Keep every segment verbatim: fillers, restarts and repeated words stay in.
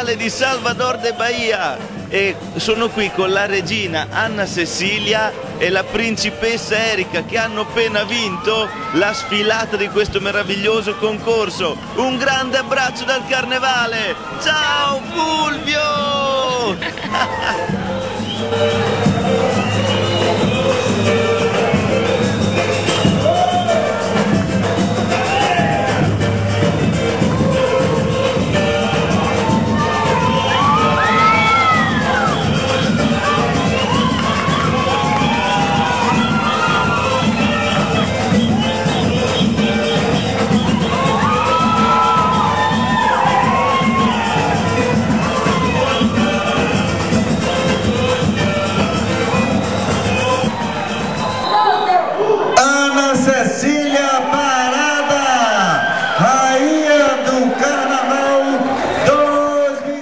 carnevale di Salvador de Bahia e sono qui con la regina Anna Cecilia e la principessa Erika che hanno appena vinto la sfilata di questo meraviglioso concorso. Un grande abbraccio dal carnevale! Ciao Fulvio! Cecília Parada, rainha do Carnaval dois mil e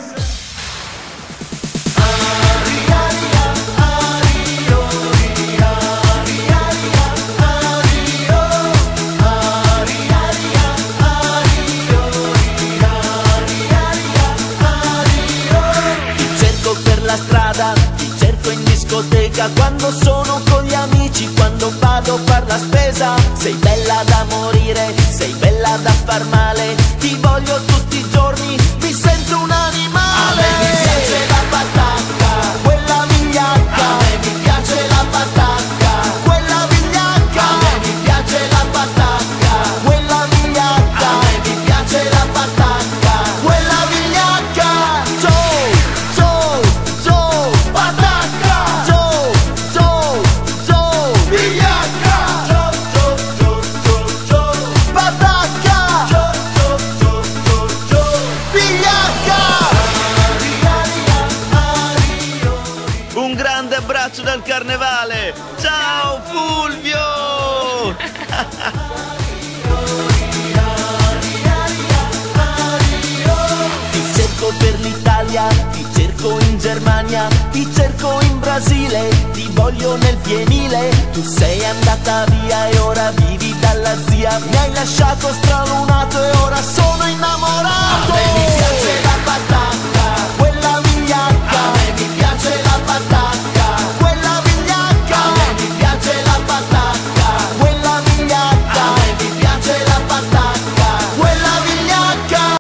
sette. Ti cerco per la strada, ti cerco in discoteca, quando sono con gli amici, quando vado a far la spesa. Sei bella da morire, sei bella da far male, ti voglio tutti i giorni, mi sento un animale. A me mi piace la patacca, quella vigliacca. A me mi piace la patacca, quella vigliacca. A me mi piace la patacca, quella vigliacca. A me mi piace la patacca, quella vigliacca. Joe, Joe, Joe, patacca. Joe, Joe, Joe, vigliacca. Un grande abbraccio dal carnevale! Ciao Fulvio! Ti cerco per l'Italia, ti cerco in Germania, ti cerco in Brasile, ti voglio nel fienile. Tu sei andata via e ora vivi dalla zia, mi hai lasciato stralunato e ora sono innamorato. A me mi piace